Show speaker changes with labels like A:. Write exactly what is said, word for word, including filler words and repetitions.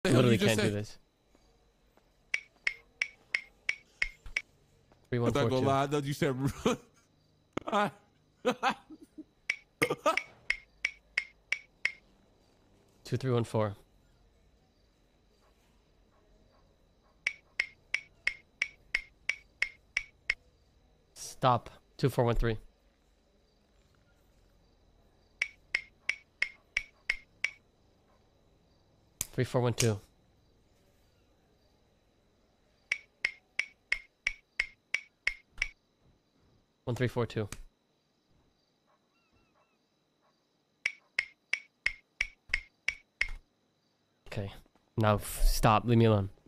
A: The hell
B: Literally
A: you just
B: can't do
A: say?
B: this. Three
A: I'm
B: one
A: not
B: four
A: gonna
B: two.
A: lie. I thought you said.
B: Two three one four. Stop. Two four one three. Three four one two. One three four two. Okay. Now f- stop. Leave me alone.